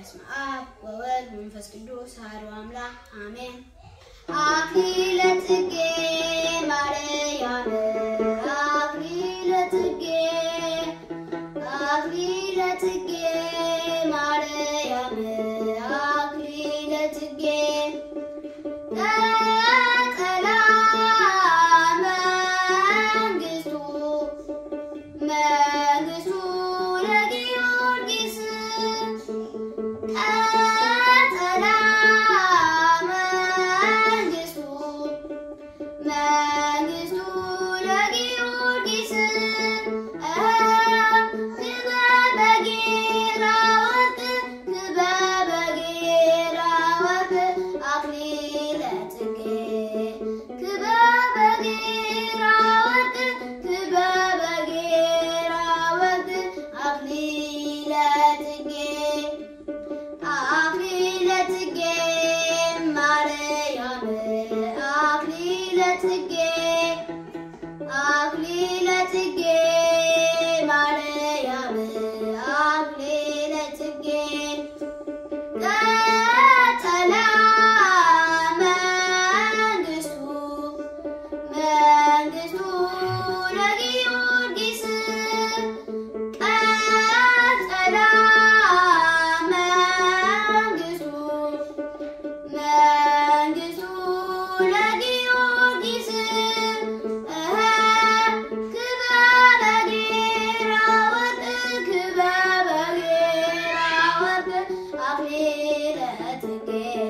በስመ አብ ወወልድ ወመንፈስ ቅዱስ አሐዱ አምላክ አሜን። አክሊለ ጽጌ ማርያም አክሊለ ጽጌ ማርያም አክሊለ ጽጌ ቀጠላ መንግስቱ ለጊዮርጊስ ቀጠላ መንግስቱ ለጊዮርጊስ ክበበጌራ ወርቅ አክሊለ ጽጌ ክበበጌራ ወርቅ አክሊለ ጽጌ ማርያም አክሊለ ጽጌ ማርያም አክሊለ ጽጌ ቀጠላ መንግስቱ ለጊዮርጊስ ቀጠላ መንግስቱ ለጊዮርጊስ ክበበጌራ ወርቅ አክሊለ ጽጌ